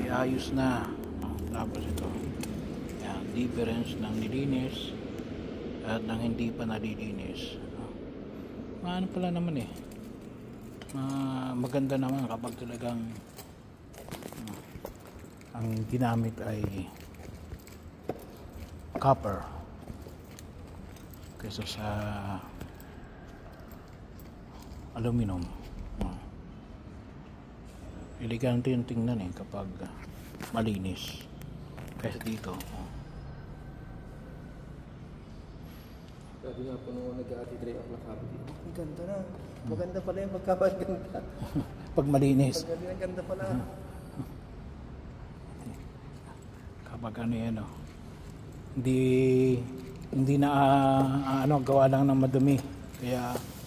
ayos na. Tapos ito, yan, difference ng nilinis at ng hindi pa nalilinis. Ano pala naman eh, maganda naman kapag talagang ang ginamit ay copper kaysa sa aluminum. Elegante yung tingnan eh kapag malinis kaysa dito. Sabi nga po nung nag-ati tray ako sabi dito, ang ganda na, maganda pala yung pagkakaganda. Pag malinis, ang ganda pala. kapag ano yan hindi na gawa lang ng madumi, kaya